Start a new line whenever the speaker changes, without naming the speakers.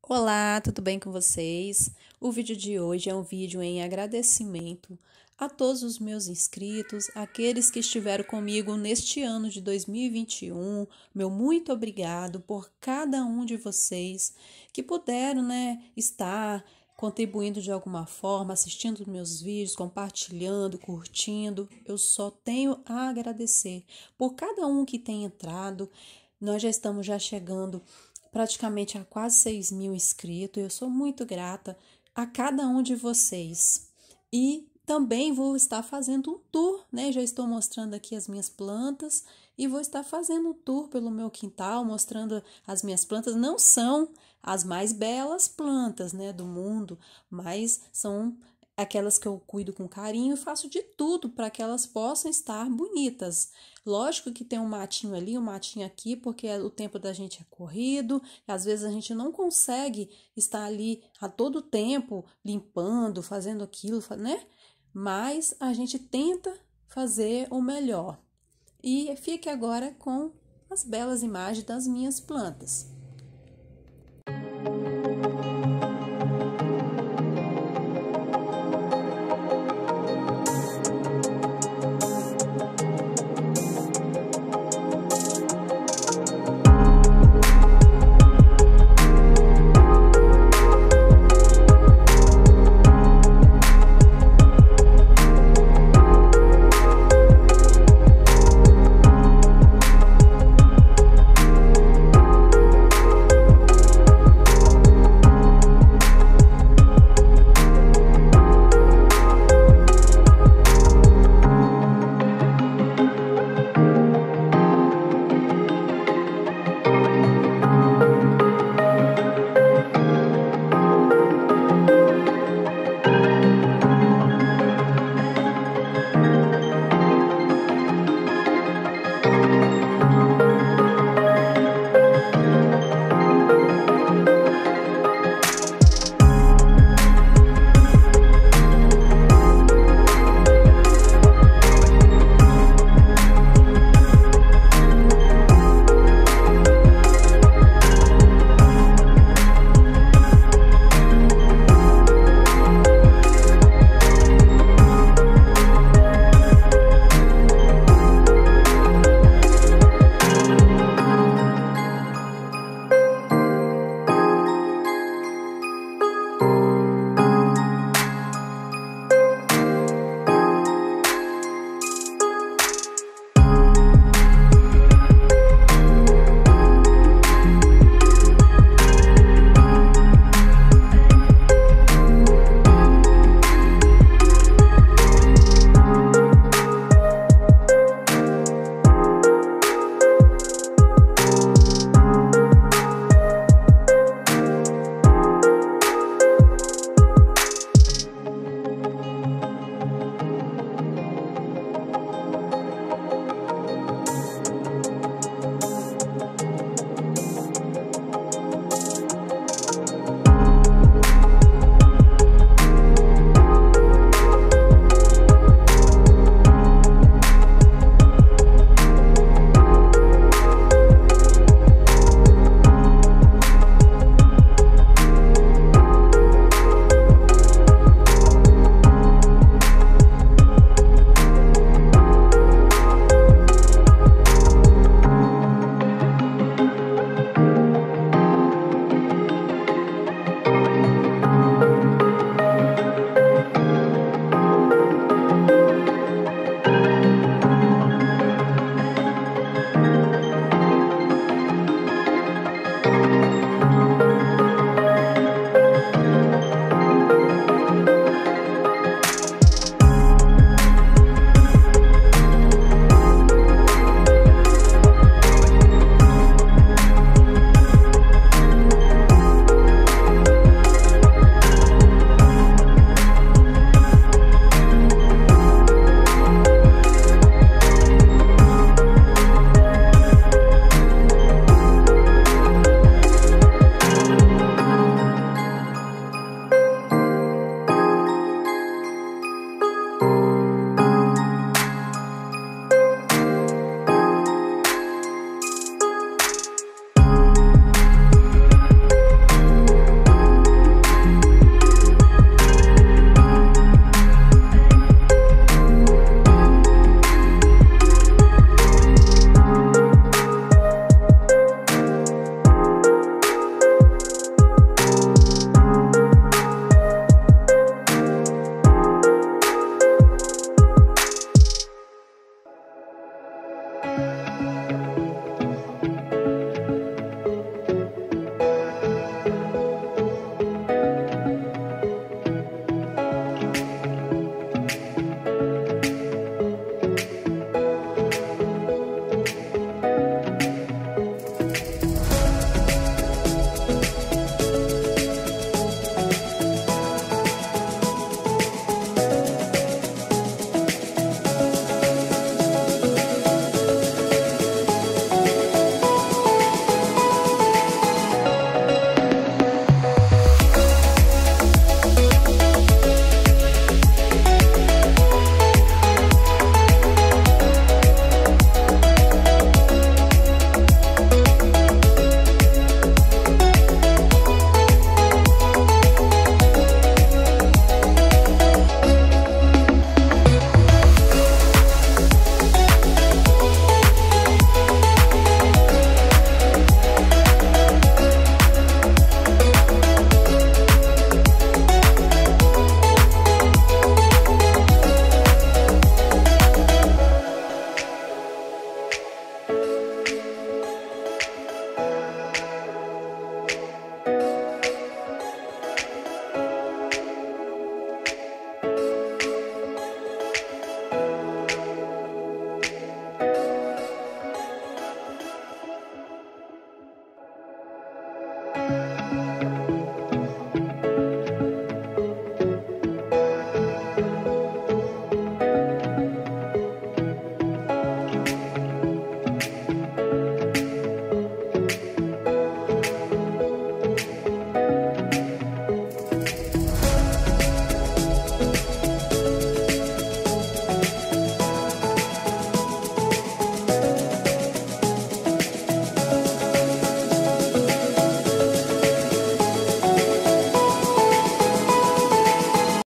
Olá, tudo bem com vocês? O vídeo de hoje é um vídeo em agradecimento a todos os meus inscritos, aqueles que estiveram comigo neste ano de 2021. Meu muito obrigado por cada um de vocês que puderam, estar contribuindo de alguma forma, assistindo meus vídeos, compartilhando, curtindo. Eu só tenho a agradecer por cada um que tem entrado. Nós já estamos chegando praticamente a quase 6.000 inscritos. Eu sou muito grata a cada um de vocês. E também vou estar fazendo um tour, Já estou mostrando aqui as minhas plantas e vou estar fazendo um tour pelo meu quintal, mostrando as minhas plantas. Não são as mais belas plantas, do mundo, mas são aquelas que eu cuido com carinho e faço de tudo para que elas possam estar bonitas. Lógico que tem um matinho ali, um matinho aqui, porque o tempo da gente é corrido, e às vezes a gente não consegue estar ali a todo tempo limpando, fazendo aquilo, Mas a gente tenta fazer o melhor. E fique agora com as belas imagens das minhas plantas.